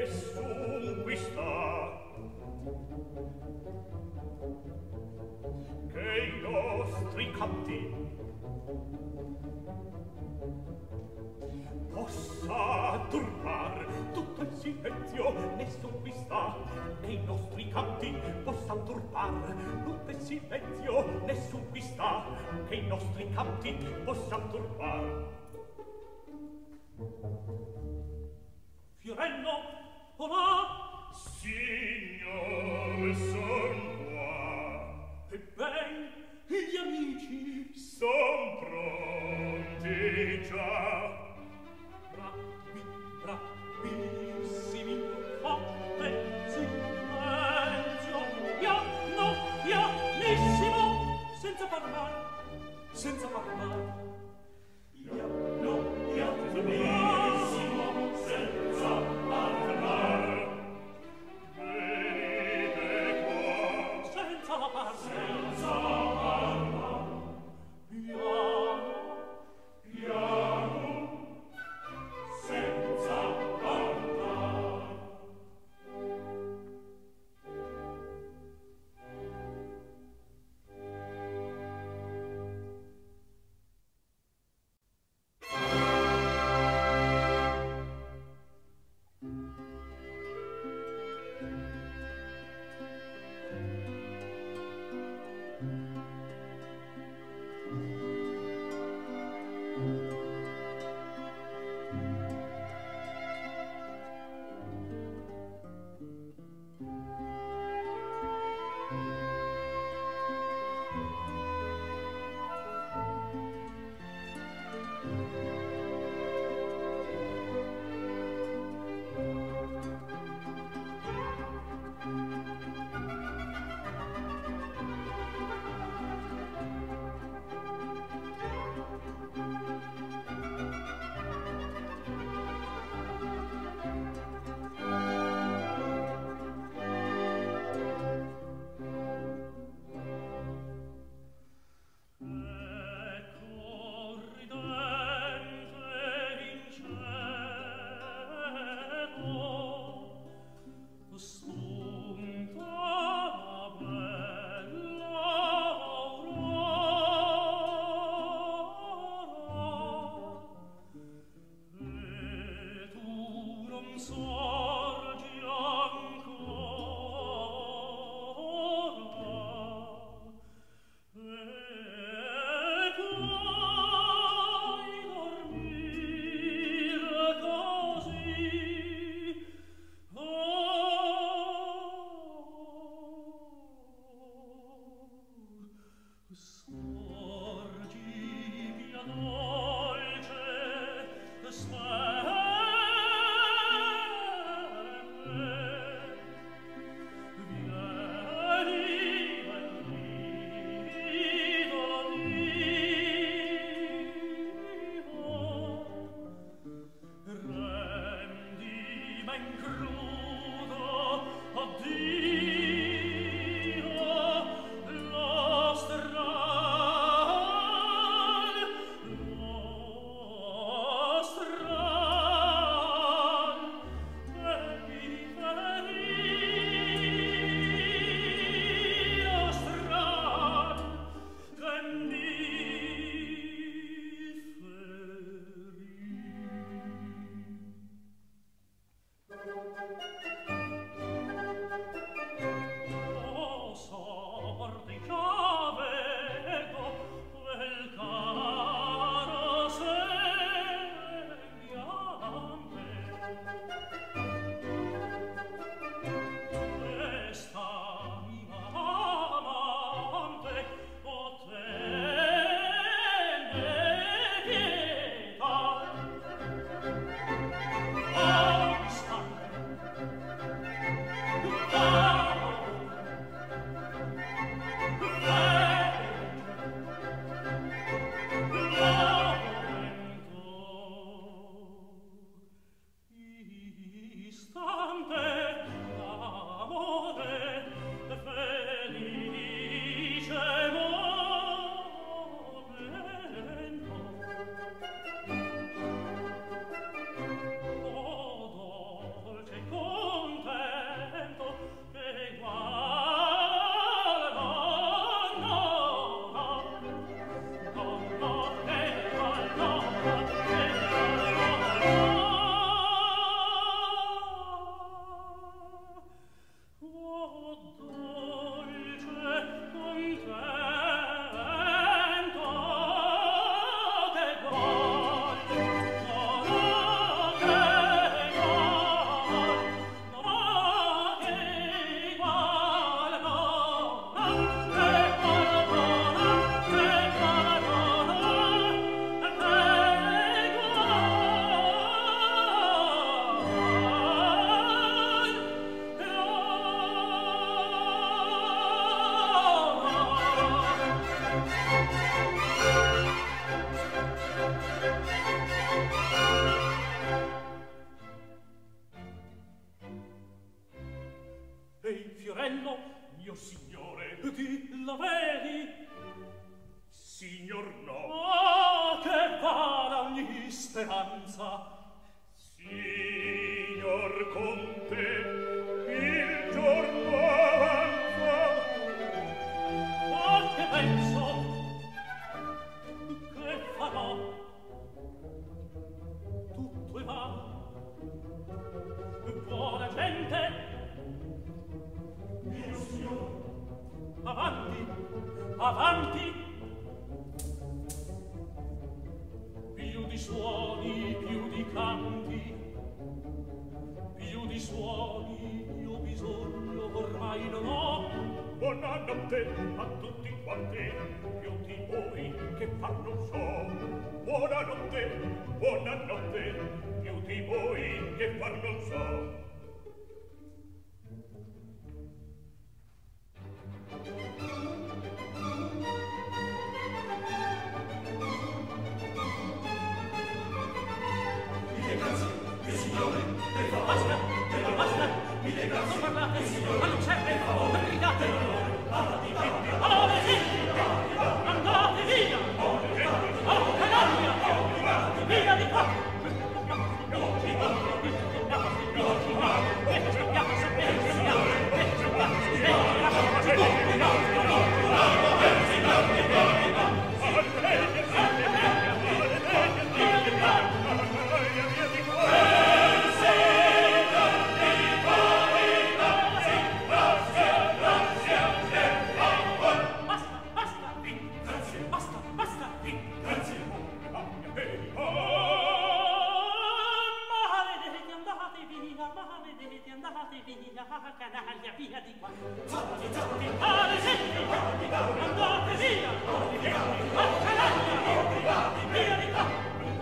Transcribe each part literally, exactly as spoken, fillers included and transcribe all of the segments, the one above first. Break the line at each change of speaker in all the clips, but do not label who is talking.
nessun qui sta che i nostri canti possa turbar tutto il silenzio, nessun qui sta che i nostri canti possa turbar tutto il silenzio, nessun qui sta che i nostri canti possa turbar. Fiorello, olà, signore, son qua. E ben, gli amici son pronti già. Bravi, bravissimi, fate silenzio, piano, pianissimo, senza parlar, senza parlar. Piano, pianissimo, senza parlar. Venite qua, senza parlar, senza parlar. Piano, piano, senza parlar. fiorello, mio signore, di la vedi? Signor no. Oh, che vale ogni speranza. Signor conte, il giorno avanza. Oh, che penso, che farò? Tutto è vano. Buona gente, mio signore, avanti, avanti. Più di suoni, più di canti, più di suoni io bisogno ormai non ho. Buonanotte a tutti quanti, più di voi che far non so. Buonanotte, buonanotte, più di voi che far non so.
Mille grazie, mio signore, per favore. Basta, per basta. Mille grazie, non parlate, signore. Non c'è per favore, gridate. Avanti, avanti. Andate via. Oh, canaglia. Via di qua.
Canaglia, via di qua. Zatti, zatti, alle senti, andate via. Oh, canaglia, via di qua.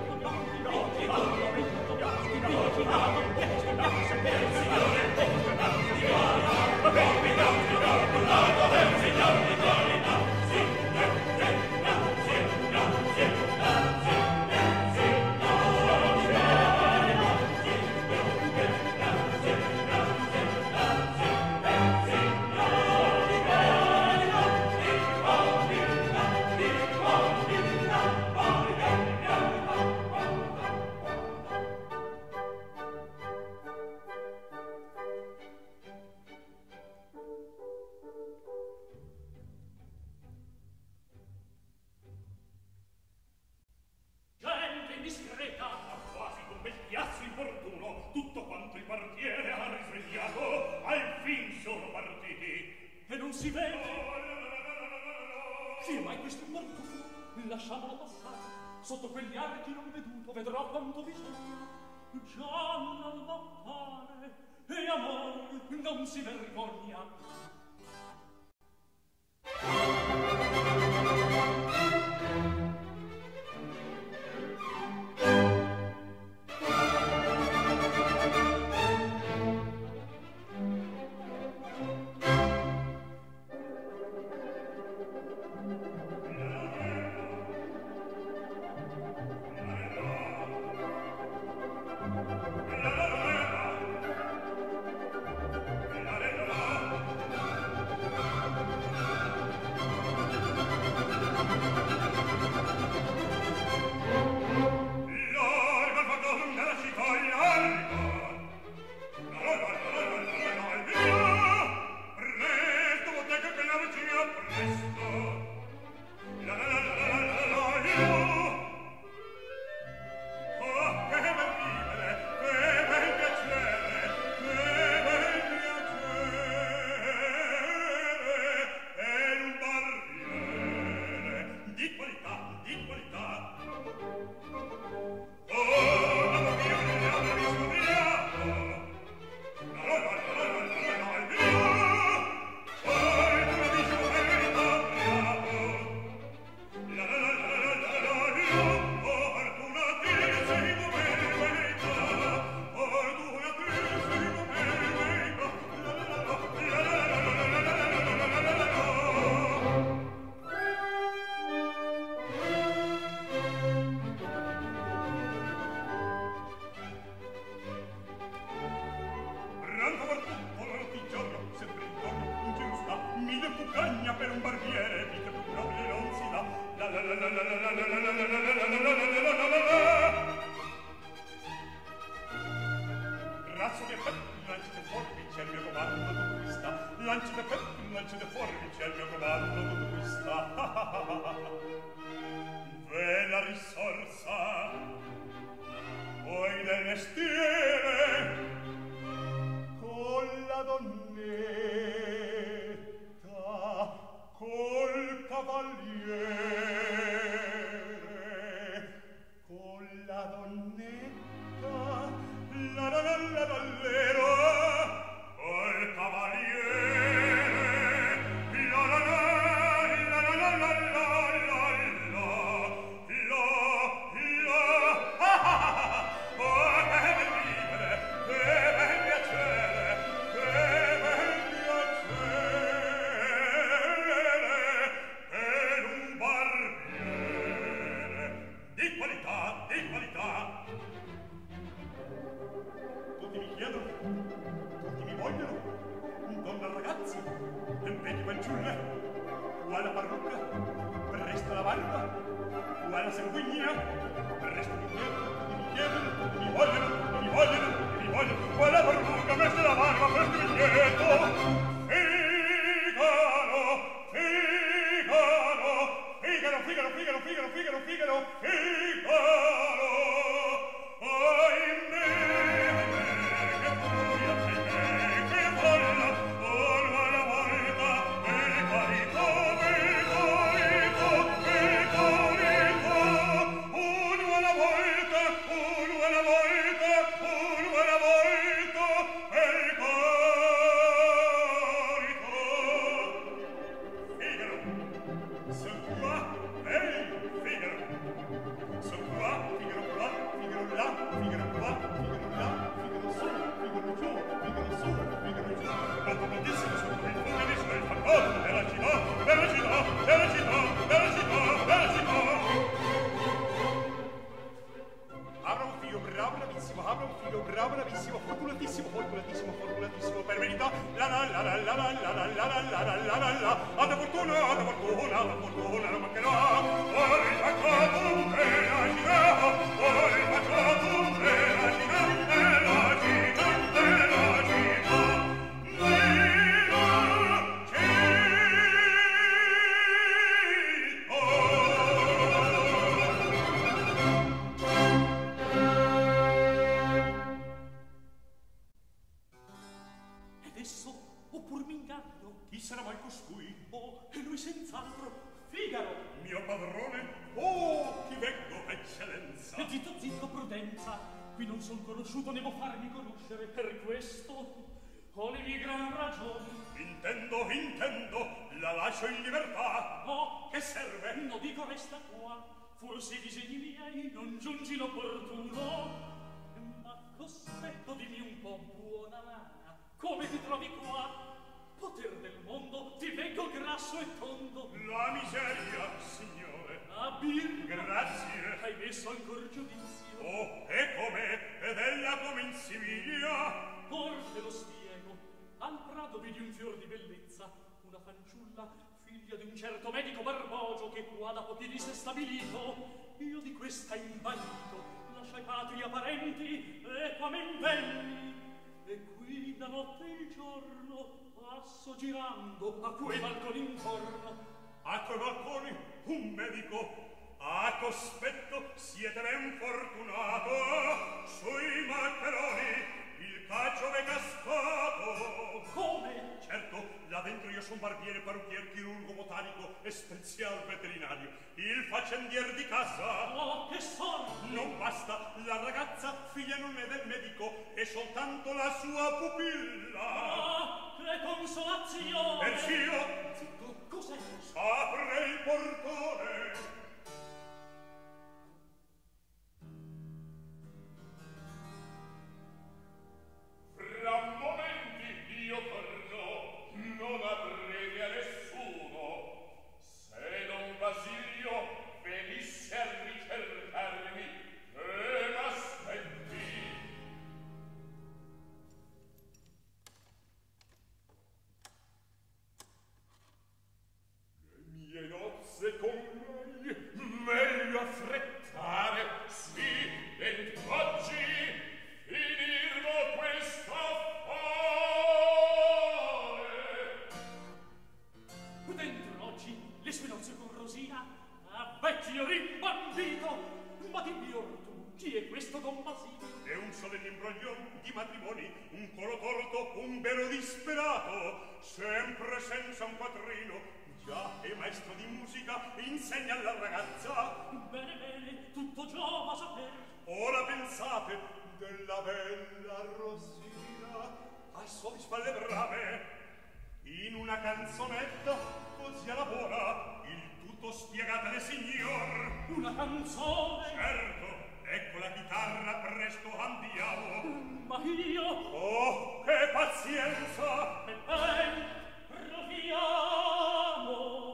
Lasciamolo passare, sotto quegli archi non veduto vedrò quanto bisogna. Già non lottare e amor non si vergogna.
La comando tutto qui sta. Lancete petti, lancete forbici, al mio comando tutto qui sta. V'è la risorsa, poi del mestiere, con la donnetta, col cavaliere, con la donnetta, la la la la l'allero, col cavaliere, la la la la la la la la la la la ah ah ah oh che bel vivere, che bel piacere, che bel piacere per un barbiere di qualità, di qualità. Tutti mi chiedono, tutti mi vogliono, donna ragazzi, venti fanciulle, qua la parrucca, presto la barba, qua la sanguigna, presto mi chiedono, tutti mi chiedono, tutti mi vogliono, tutti mi vogliono, tutti mi vogliono, qua la parrucca, presto la barba, presto mi chiedono. Figaro, Figaro, Figaro, Figaro, Figaro, Figaro, Figaro, Figaro, Figaro, ahimè, ahimè, che furia, ahimè, che folla, ora alla volta, e carico, e carico, e carico, uno alla volta, uno alla volta, uno alla volta, e carico. Figaro, son qua, ehi, Figaro, son qua, Figaro qua, Figaro là, Figaro qua, Figaro là, Figaro su, Figaro giù, Figaro su, Figaro giù. Quanto moltissimo sono qui, fuori sono il fantasma della città, della città, della città, della città, della città. Apra un figlio bravo, bravissimo, apra un figlio bravo, bravissimo, fortunatissimo, fortunatissimo, fortunatissimo, per verità, la la la la la la la la la la la la la la, ad fortuna, ad fortuna, ad fortuna, non mancherà, ora il peccato e la città, ora il peccato e la città, e la città, e la città, nella
Ed esso, oppur m'inganno?
Chi sarà mai costui?
Oh, e lui senz'altro, Figaro!
Mio padrone? Oh, chi vengo, eccellenza?
E zitto, zitto, prudenza! Qui non son conosciuto, ne vo farmi conoscere. Per questo ho le mie gran ragioni.
Intendo, intendo, la lascio in libertà.
Oh,
che serve?
No, dico, resta qua. Forse i disegni miei non giungi l'opportuno. Ma cospetto, dimmi un po', buona lana, come ti trovi qua? Poter del mondo, ti vengo grasso e tondo.
La miseria, signore.
A birra.
Grazie.
Hai messo ancor giudizio.
Oh, e com'è? Ed ella come in Siviglia?
Or te lo spiego. Al prato vidi un fior di bellezza, una fanciulla, figlia di un certo medico barbogio che qua da pochi di s'è stabilito. Io di questa impagnito, lasciai patria parenti e qua m'invenni. E qui da notte il giorno passo girando a quei balconi intorno.
A quei balconi un medico. A cospetto siete ben fortunato. Sui maccheroni il cacio v'è cascato.
Come?
Certo, là dentro io son barbiere, parrucchier, chirurgo, botanico e spezial veterinario. Il faccendier di casa.
Oh, che sono?
Non basta, la ragazza figlia non è del medico, è soltanto la sua pupilla.
Ah, che consolazione!
Persio,
Zitto, cos'è?
s'apre il portone.
Fra momenti io torno, non avrete a nessuno. Se Don Basilio venisse a ricercarmi, che m'aspetti?
disperato, sempre senza un quadrino, già è maestro di musica, insegna alla ragazza.
Bene, bene, tutto giova saper.
Ora pensate della bella Rosina, a sue spalle brave, in una canzonetta così elabora, il tutto spiegatele, signor.
Una canzone?
Certo, ecco la chitarra, presto andiamo.
Ma io?
Oh, che pazienza!
E ben, proviamo.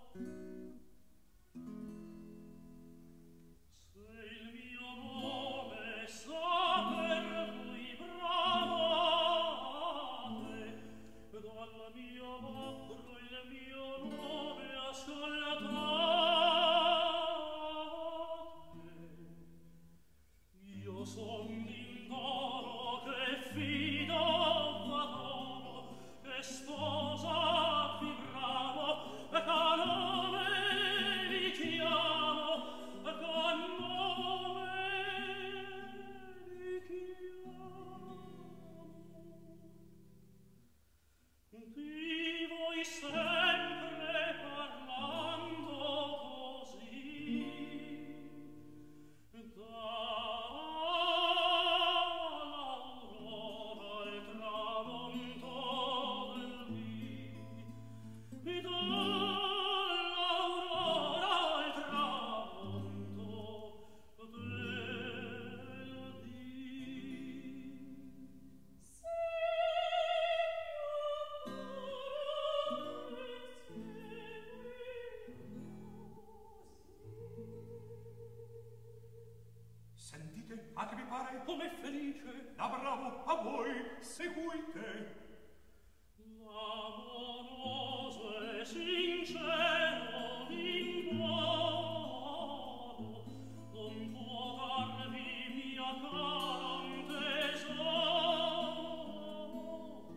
Se il mio nome sa per voi bravate, dalla mia bocca il mio nome ascoltate. Io son d'indoro che fido v'adoro, che sposa vi bravo, e ca nome vi chiamo, e ca nome vi chiamo. Di voi sempre parlando così, dall'aurora al tramonto del dì, dall'aurora al tramonto del dì.
Sentite, a che vi pare?
Come felice?
Da bravo a voi, seguite.
L'amoroso e sincero linguaggio non può darvi mia cara un tesoro.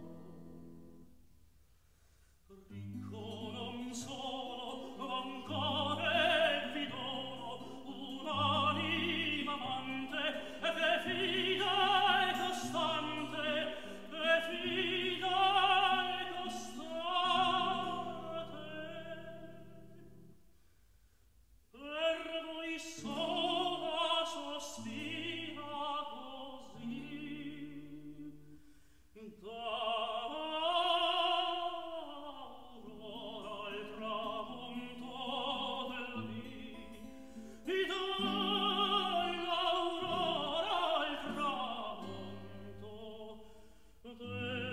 Ricco non sono, ancora vi dono un'anima amante che fida e costante, che fida e costante. Per voi sola sospira così, dall'aurora al tramonto del dì, dall'aurora al tramonto del dì.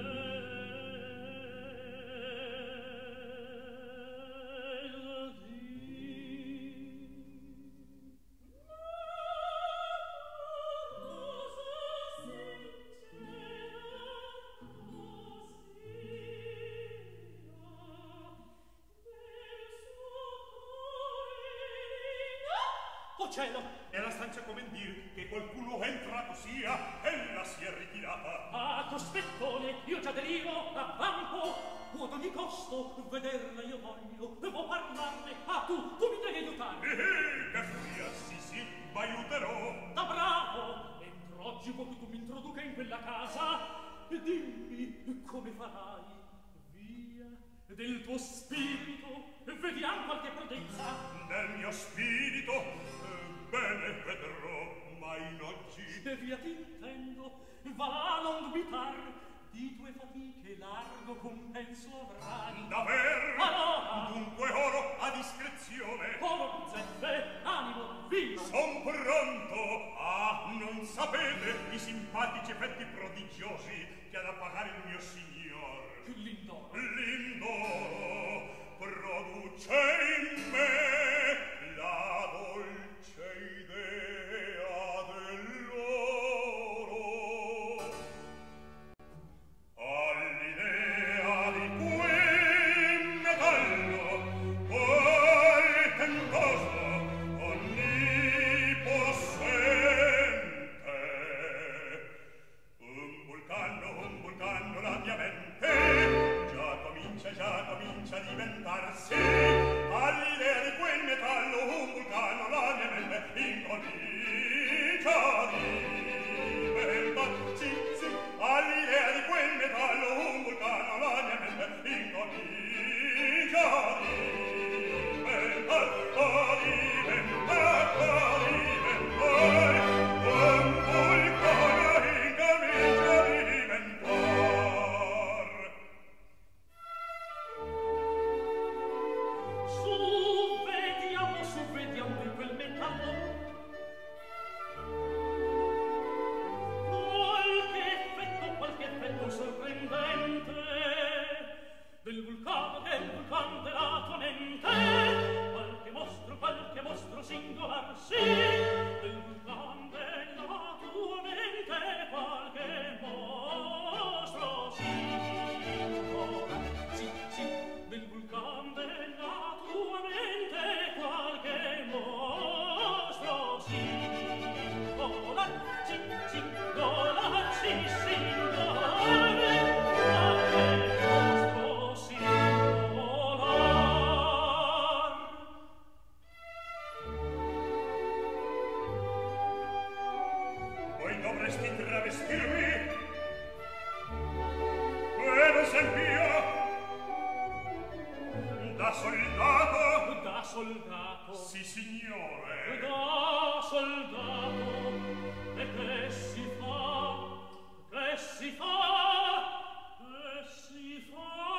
Oh cielo!
È la stanza come dir che qualcuno entrato sia, ella si è ritirata.
Ah, cospettone, io già derivo a campo. Ad ogni costo vederla io voglio, devo parlarne. Ah, tu, tu mi devi aiutare.
Eh, eh, che furia, sì, sì, m'aiuterò.
Da bravo! Entro oggi vuoi che tu mi introduca in quella casa? E dimmi, come farai? Via del tuo spirito, vediamo qualche prodezza.
Del mio spirito, eh, bene vedrò, ma in oggi...
E via ti intendo, va là non dubitar, di tue fatiche largo compenso avrai.
D'aver,
Allora,
dunque oro a discrezione.
oro, zeffe, animo, vino.
Son pronto. Ah, non sapete i simpatici effetti prodigiosi che ha da pagare il mio signor.
L'indoro.
L'indoro produce in me la dolce idea dell'oro. All'idea di quel metallo portentoso, onnipossente, un vulcano, un vulcano la mia mente
Da soldato?
Da soldato.
Sì, signore.
Da soldato. E che si fa? Che si fa? Che si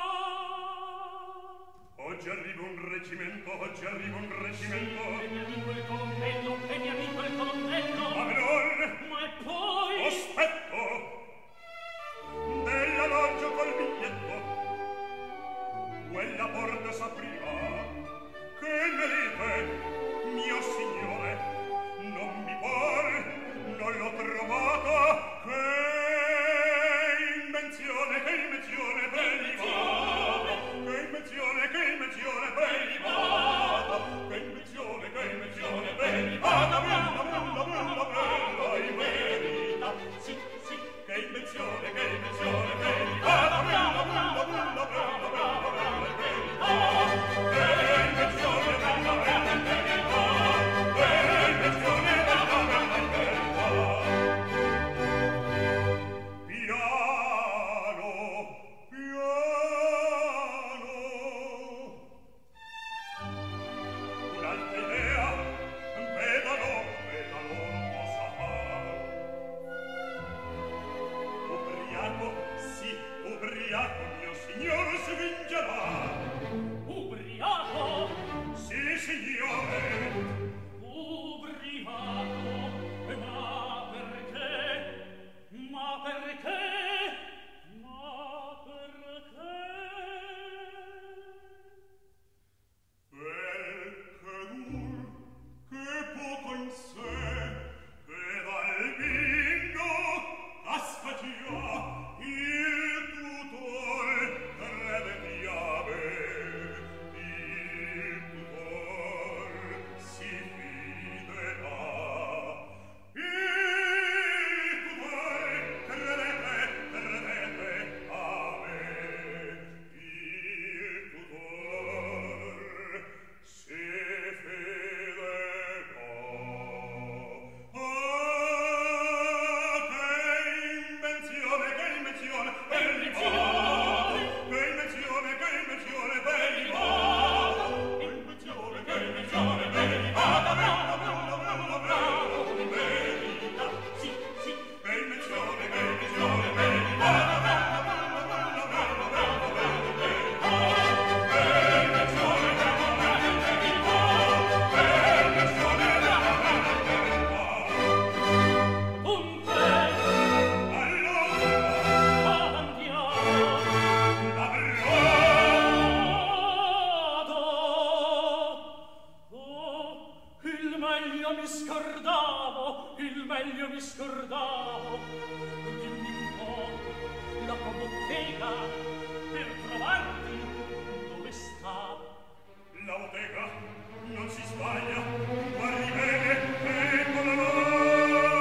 fa?
Oggi arriva un reggimento, oggi arriva un reggimento.
Sì, e mi amico il colonnello, e mi amico il colonnello.
Ma non!
Ma e poi?
Aspetto! Della loggia col biglietto quella porta s'apriva. Che ne dite, mio signore? Non mi pare, non l'ho trovata. Che invenzione, che invenzione prelibata. Che invenzione, che invenzione prelibata. Che invenzione, che invenzione prelibata. Bella, bella, bella, bella, in verità. Sì, sì, che invenzione, che invenzione prelibata. Bella, bella, bella, bella, bella, bella, in verità. Che invenzione, bella, bella, in verità. Che invenzione, bella, bella, in verità. Piano, piano. Un'altra idea, vedalo, vedalo, cosa fa. Ubriaco, sì, ubriaco, mio signore si vincerà.
Ubriaco?
Sì, signore.
Ubriaco? Ma perché? Ma perché? Ma perché?
Perché dur, che poco in sé, che dal bingo casca già il tutor crede di ave. Il tutor si fiderà. Il tutor credete, credete a me. Il tutor si fiderà. Ah, che invenzione, che invenzione, bell'imata. Che invenzione, che invenzione, bell'imata. Che invenzione, che invenzione, bell'imata. Bella, bella, bella, bella, in verità. Sì, sì, che invenzione, che invenzione, bell'imata. Bella, bella, bella, bella, bella, bella, in verità. Che invenzione, bella, bella, in verità. Che invenzione, bella, bella, in verità.
Dunque,
Allora,
andiamo.
vado.
Oh, il meglio mi scordavo, il meglio mi scordavo. Dimmi un po', la tua bottega, per trovarti, dove sta?
La bottega non si sbaglia, guardi bene, eccola là.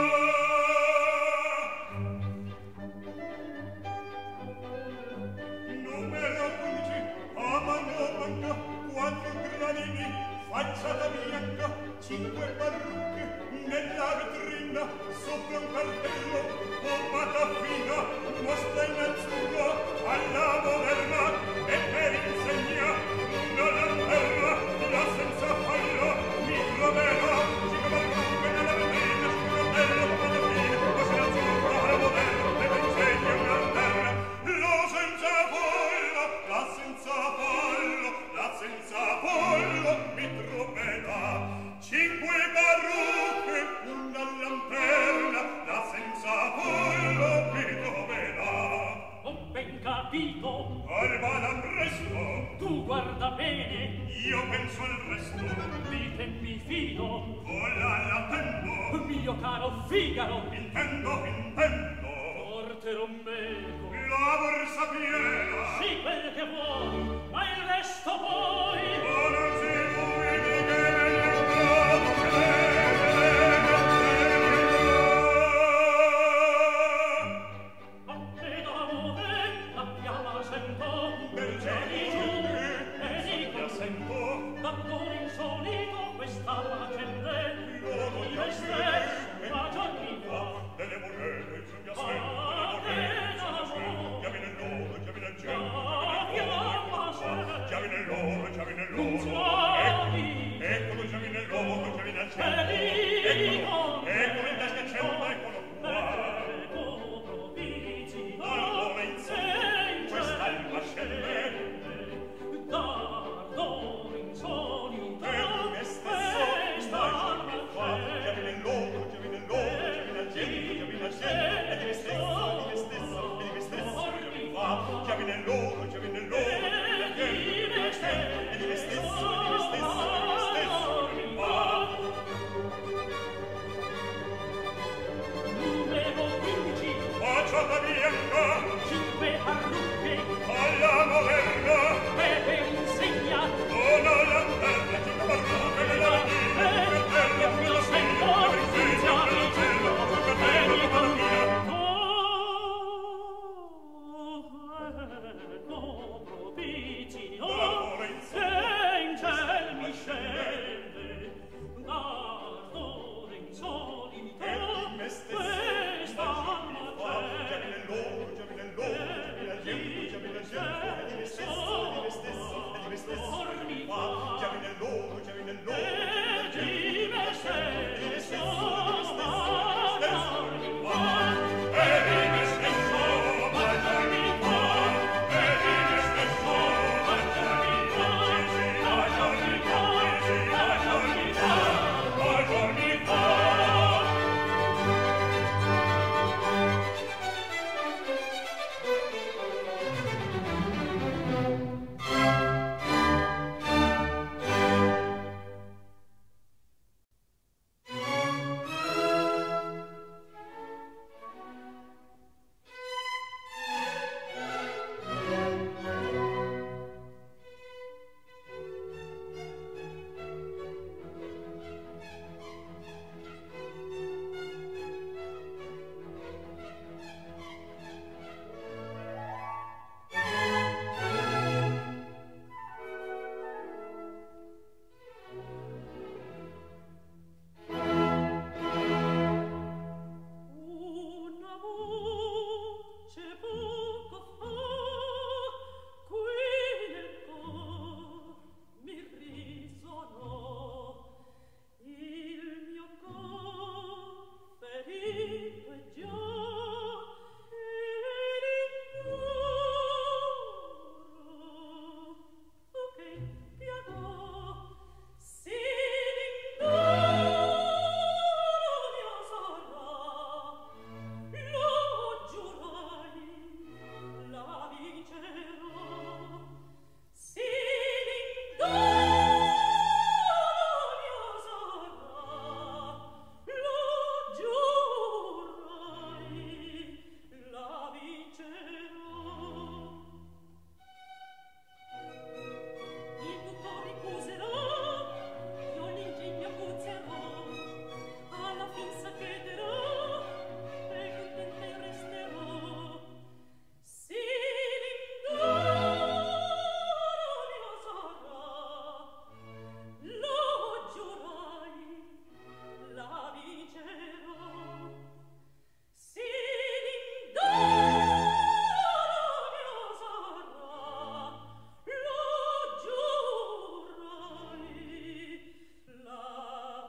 Numero undici, a mano manca, quattro gradini, facciata bianca, cinque parrucche, nella vetrina, sopra un cartello, pommata fina, mostra in azzurro, alla moderna, e per insegna, una lanterna, la senza fallo, mi troverò, cinque parrucche nella vetrina, sopra un cartello, pommata fina, mostra in azzurro, alla moderna, e per insegna, una lanterna, la senza fallo, la senza fallo, la senza fallo, mi troverà. Cinque parrucche, una lanterna, la senza fallo mi troverà.
Ho ben capito,
Al vada presto,
tu guarda bene,
io penso al resto.
di te mi fido,
Vola l'attendo,
mio caro Figaro.
intendo, intendo.
Porterò meco,
La borsa piena,
sì quel che vuoi, ma il resto poi.
ma non si dubiti che me ne trovo, che me ne
Ma che d'amore, la fiamma sento,
Del cielo
e
giù, e
dico,
sento,
d'amore insolito, questa la gente,
Luogo di
io stesso ragionivo.
delle monete, giù mi
Ma
assento,
che
delle monete,
d'amore,
chiami nel nome, chiami nel cielo, loro, già viene loro, e di me stesso, e di me stesso, e di me stesso, e di me stesso, mi va.
Numero quindici,
Facciata bianca,
cinque parrucche,
alla moderna,
Pepe insegna,
una lanterna, cinque parrucche, le latine, per terra,
mi lo sento, senza mi cielo, e mi conviene. Ecco propizio, e in ciel mi scende, d'ardore insolito, questa alma c'è.
già viene loro, già viene loro, già viene al tempo, già viene al tempo, e di me stesso, e di me stesso, e di me stesso, mi va. Già viene loro, già viene loro, già viene al tempo, e di me stesso, e di me stesso, e di me stesso, mi va. E di me stesso, ma già mi va. E di me stesso, ma già mi va. Ma già mi va, ma già mi va, ma già mi va.
Una voce poco fa, qui nel cor mi risuonò, il mio cor ferito è già, ed induro, o che piagò, sì l'induro mio sarà. Lo giurai, la vincerò, sì l'induro mio sarà. Lo giurai, la vincerò. Il tutto ricuserò, io l'ingegno accuzzerò, alla fin s'accrederò, e contenta resterò. Sì l'induro mio sarà, lo giurai, la vincerò. Sì l'induro mio sarà, lo giurai, la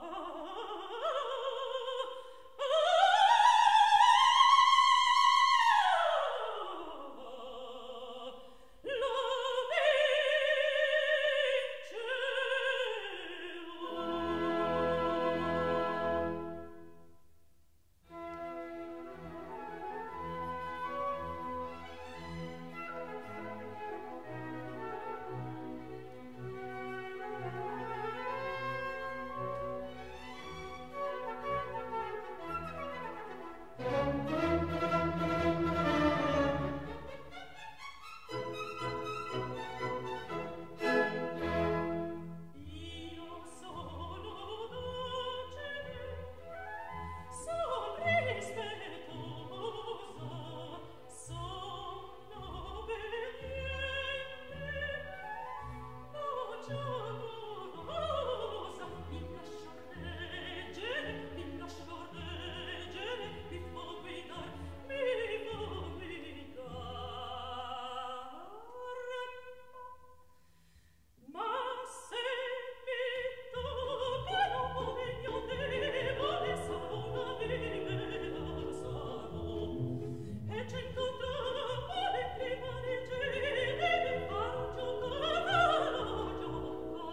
io sono docile, son rispettosa, sono obbediente, voce amorosa, mi lascio reggere, mi lascio reggere, mi fo guidar, mi fo guidar. Ma se mi tocca un poverino debole, sarò una vivera, sarò, e cento troppo le prima leggere, mi farò giocare,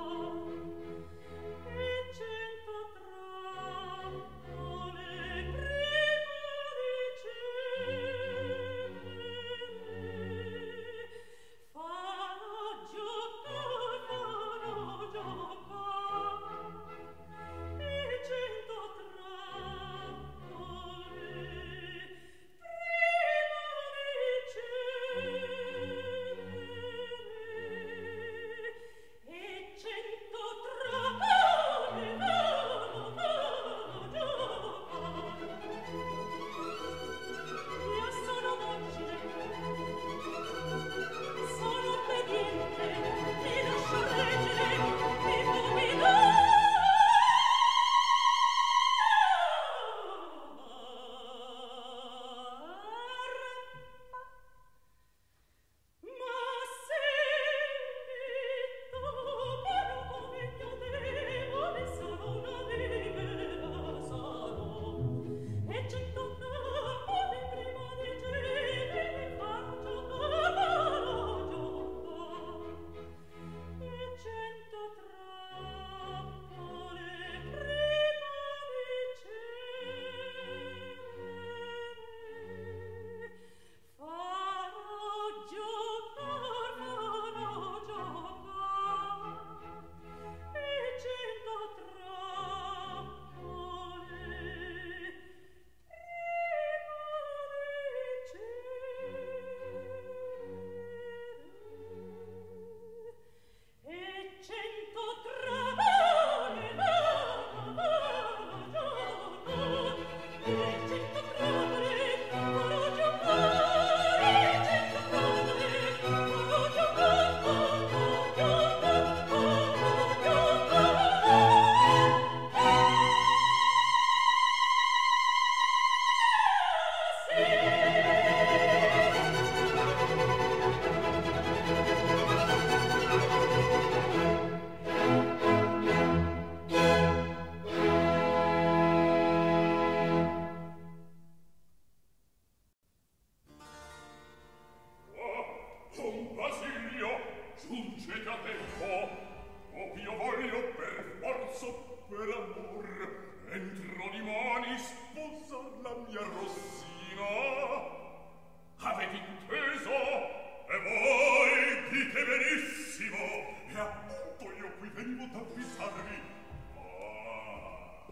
giungete a tempo. Oh, io voglio per forza, per amor, entro dimani sposar la mia Rossina. Avete inteso? E voi dite benissimo. E appunto io qui venivo ad avvisarvi. Ah,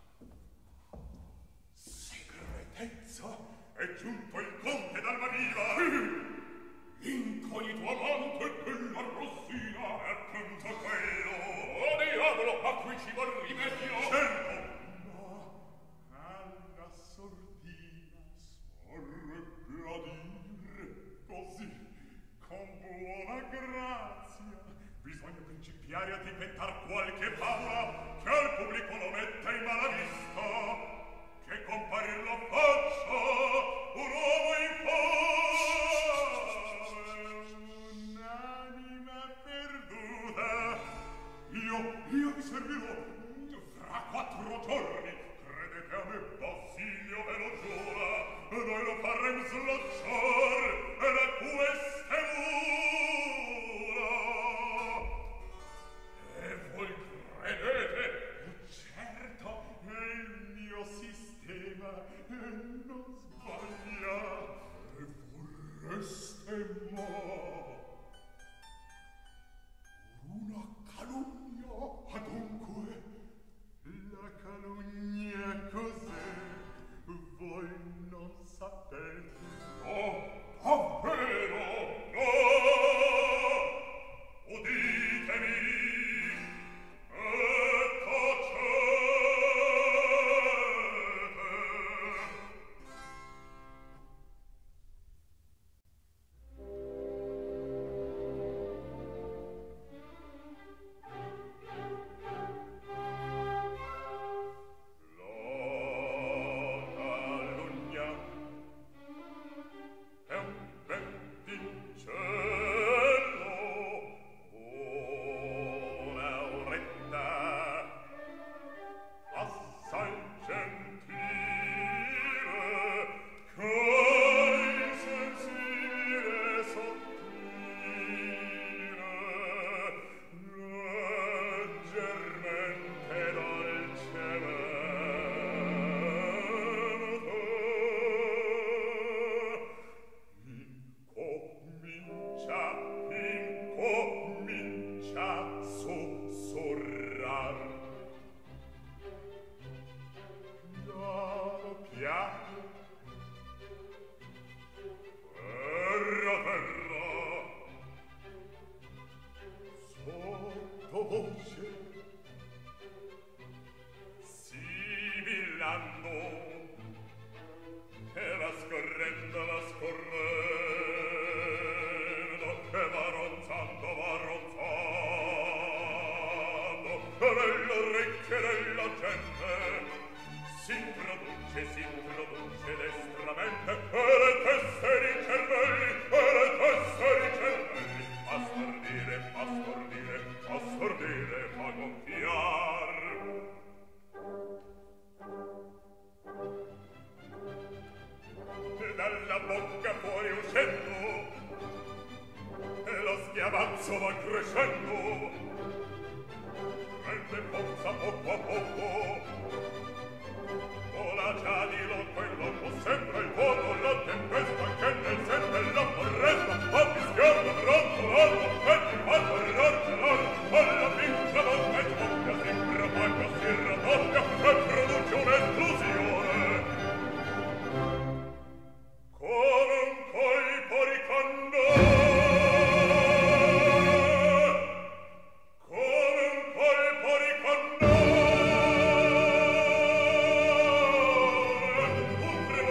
segretezza, è giunto il conte d'Almaviva. L'incognito amante della Rossina è appunto quello. Oh, diavolo, a cui ci vuol rimedio? Certo. Ma alla sordina sorrebbe a dire così, con buona grazia. Bisogna principiare a diventar qualche favola che al pubblico lo metta in mala vista, che comparir la faccia un uomo in un'anima perduta. Io, io vi servirò fra quattro giorni. Credete a me, Basilio ve lo giura, e noi lo farem slacciar e da queste mura. E voi credete? Certo, è il mio sistema e non sbaglia. E vorreste ma una calunnia, adunque la calunnia cos'è? Voi non sapete? No, davvero, no! Uditemi, e tacete!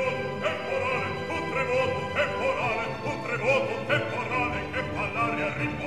Temporale che fa l'aria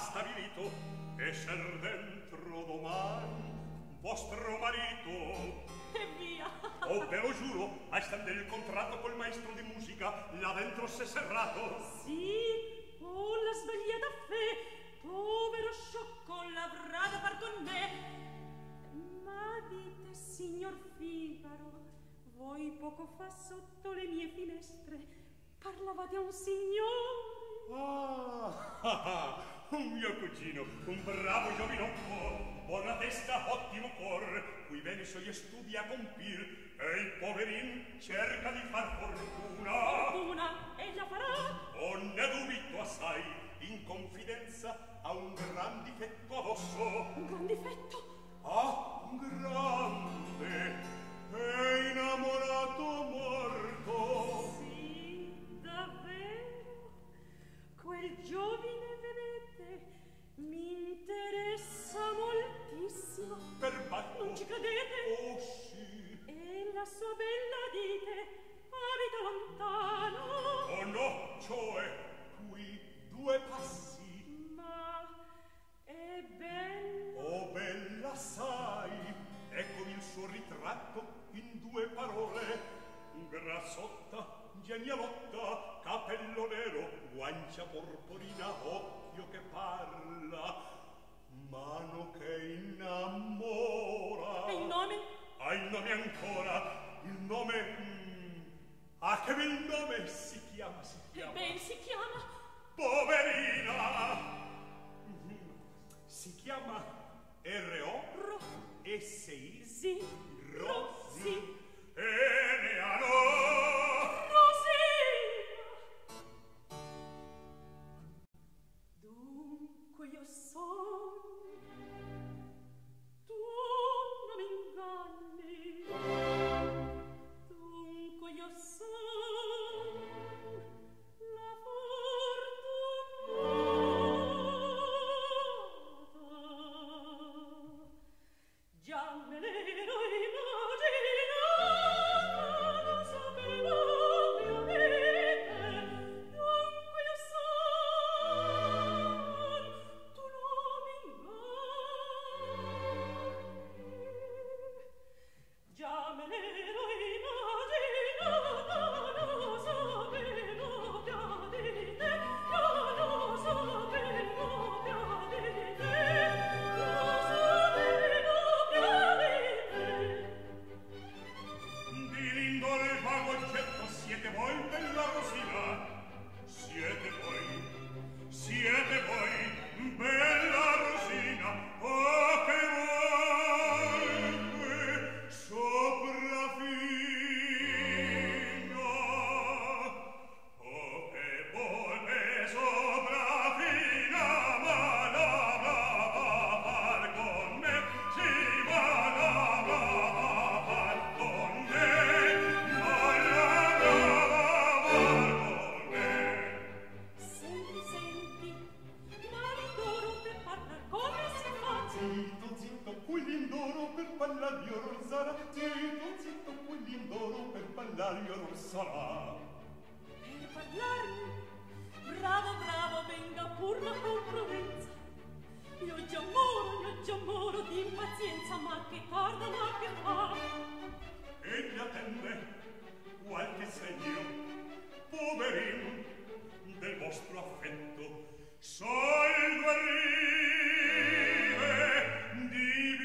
stabilito esser dentro domani vostro marito.
E via!
Oh, ve lo giuro, a stendere il contratto col maestro di musica, là dentro s'è serrato.
Sì, oh, la sbagliata fe, povero sciocco, l'avrà da far con me. Ma dite, signor Figaro, voi poco fa sotto le mie finestre parlavate a un signore.
Ah, ah, ah, un mio cugino, un bravo giovinotto, buona testa, ottimo cor, cui bene i suoi studi a compir, e il poverin cerca di far fortuna.
Fortuna, e la farà?
Oh, ne dubito assai, in confidenza ha un gran difetto addosso.
Un gran difetto?
Ah, un grande, è innamorato morto.
Sì, davvero? Quel giovine, vedete, mi interessa moltissimo.
Per batto.
Non ci credete?
Oh, sì.
E la sua bella, dite, abita lontano.
Oh, no, cioè, qui due passi.
Ma è bella.
Oh, bella, sai, eccomi il suo ritratto in due parole. Grassotta, genialotta, capello nero, guancia porporina, occhio che parla, mano che innamora.
E il nome?
Ah, il nome ancora, il nome... Mm, ah, che bel nome si chiama, si chiama.
E ben si chiama?
Poverina! Si chiama R O
Ro.
S I
Sì.
Rosì Eleanor.
Rosina! Dunque io son, tu non m'inganni. Dunque io son la fortunata. Già me l'ero immaginata, lo sapevo ovviamente. Dunque io son, tu non m'inganni. Già me l'ero immaginata, lo sapevo già di te. Io lo sapevo già di te. Lo sapevo già di te.
Di l'indole il vago oggetto siete voi, bella Rosina? Siete voi, siete voi, bella Rosina, oh che volpe sopraffina, oh che volpe sopraffina, ma la brava far con me, sì, ma la brava far con me, ma la brava far con me.
Senti, senti, ma l'indoro per parlar come si fa?
Zitto, zitto, quell'indoro per ballarlo non sarà. Zitto, zitto, quell'indoro per ballarlo non sarà.
Per parlarmi? Bravo, bravo, venga pur la comprudenza. Io già moro, io già moro di impazienza, ma che tarda, ma che fa?
Egli attende qualche segno, poverin, del vostro affetto. Sol arrive di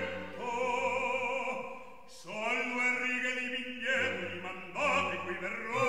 biglietto, sol due righe di biglietto, li mandate qui verrò.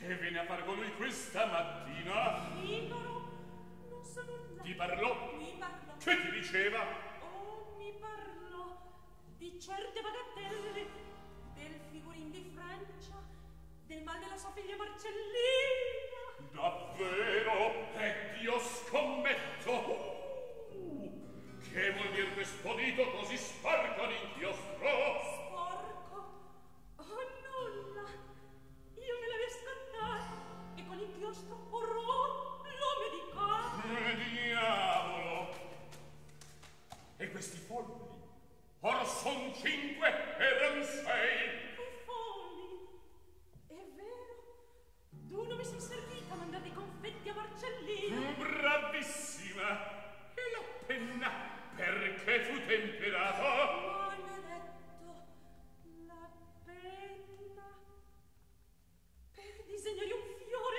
Che viene a far con lui questa mattina?
Figaro, non so nulla.
Ti parlò?
Mi parlò.
Che ti diceva?
Oh, mi parlò di certe bagatelle, del figurin di Francia, del mal della sua figlia Marcellina.
Davvero? E Dio scommetto! Uh, che vuol dir questo dito così sporco d'inchiostro?
Sporco? Oh, nulla. Io me la vesto andare e con l'inchiostro porrò l'ome di carne.
Eh, diavolo! E questi folli? Or son cinque, eran sei.
Quei folli? È vero? Tu non mi sei servita a mandare i confetti a Marcellina.
Bravissima! E la penna perché fu temperata?
Maledetto, la penna per disegnare un fiore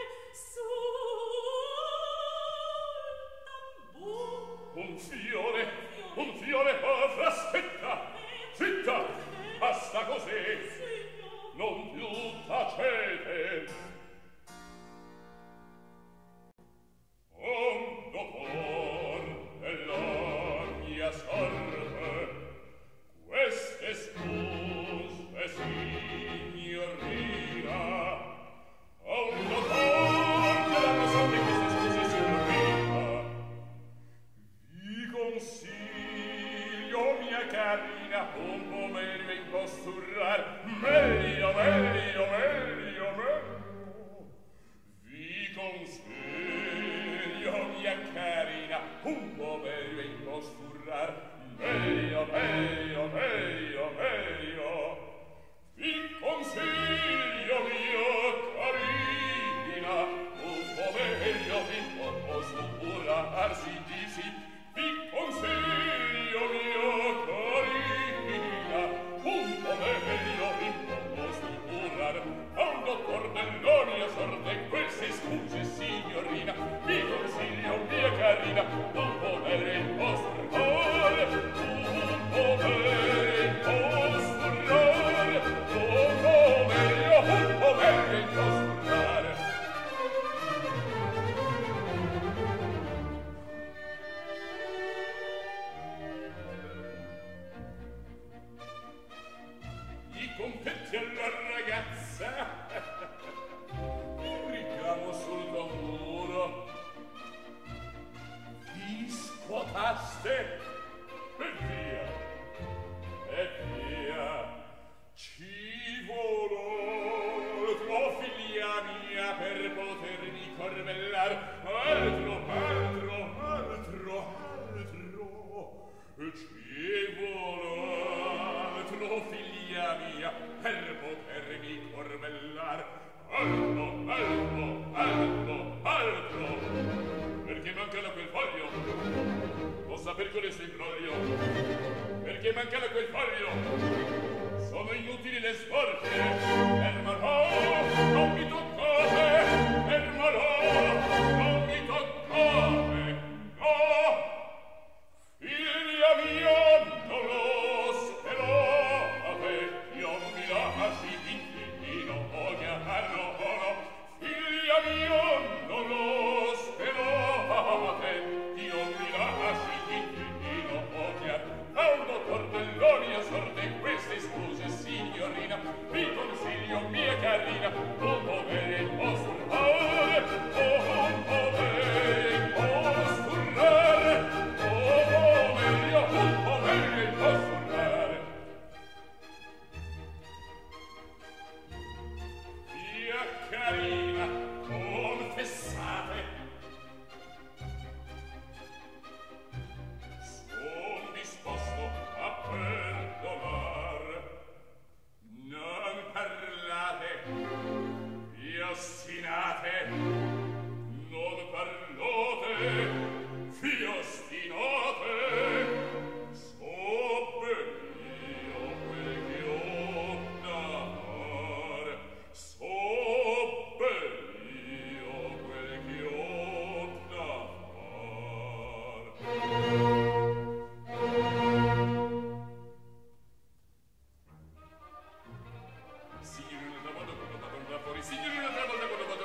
sul tamburo.
Un fiore? Un fiore? Oh, fraschetta! Zitta! Basta così!
Signor!
Non più tacete! Un dottor della mia sorte, queste scuse, signorina. Un dottor della mia sorte, queste scuse, signorina. Vi consiglio, mia carina, un po' meglio imposturrar, meglio, meglio, meglio, meglio. Vi consiglio, mia carina, un po' meglio imposturrar, meglio, meglio, meglio, meglio. Vi consiglio, mia carina, un po' meglio imposturrar, sì, sì, sì. Vi consiglio, mia carina, un po' meglio imposturrar, a un dottor della mia sorte queste scuse, signorina. Vi consiglio, mia carina, un po' meglio imposturrar, un po' meglio imposturrar, un po' meglio, un po' meglio imposturrar. I confetti alla ragazza, un ricamo sul tamburo, vi scuotaste e via, e via. Ci volò tua figlia mia per potermi corvellar, altro, altro, altro, altro. Ci volò tua figlia mia per potermi corvellar, altro, altro, altro, altro. Perché mancava quel foglio? Lo saper con questo imbroglio. Perché mancava quel foglio? Sono inutili le sforze. Fermalo, non mi toccate. Fermalo, non mi toccate. No! Figlia mia, non lo sperate. Io mi lasci infinito ogni anno. Figlia mia, non lo sperate. Io mi lasci infinito ogni anno. A un dottor della mia sorte queste scuse, signorina. Vi consiglio, mia carina, un po' meglio imposturare, un po' meglio imposturare, un po' meglio, un po' meglio imposturare. Mia carina, confessate, son disposto a perdonar. Non parlate, vi ostinate, non parlote, vi ostinate. So ben'io quel che ho da far, so ben'io quel che ho da far. Signorina, una volta quando vado fuori, signorina, una volta quando vado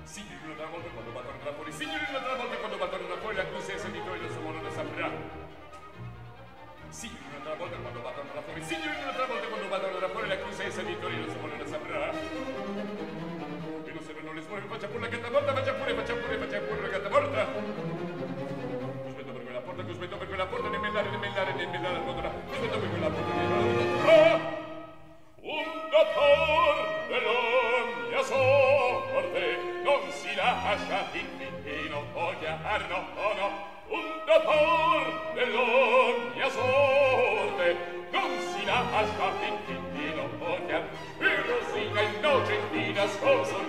Signorina travolta quando battono da fuori, signorina travolta quando battono da fuori, la cruse è sentito e lo suo non ne saprà. Signorina travolta quando battono da fuori, signorina travolta quando battono da fuori, la cruse è sentito e lo suo non ne saprà. E non servono le suore, faccia pure la gatta morta, faccia pure, faccia pure, faccia pure la gatta morta. Cospetto per quella porta, cospetto per quella porta, ne mellare, ne mellare, ne mellare al mondo là. Cospetto per quella porta, ne mellare. Un dottor della mia sorte non si lascia finché non voglia, ah no, oh no. Un dottor della mia sorte non si lascia finché non voglia. E Rosina innocentina scorso